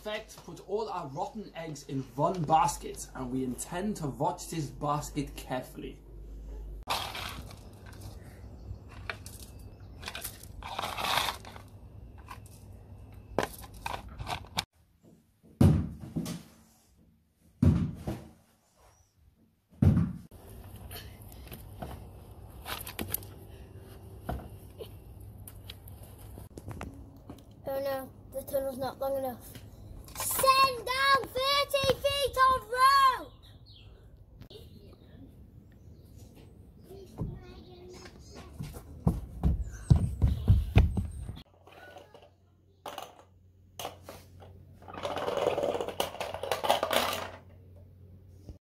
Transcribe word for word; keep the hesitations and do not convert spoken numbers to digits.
effect, put all our rotten eggs in one basket, and we intend to watch this basket carefully. Oh no, the tunnel's not long enough. Send down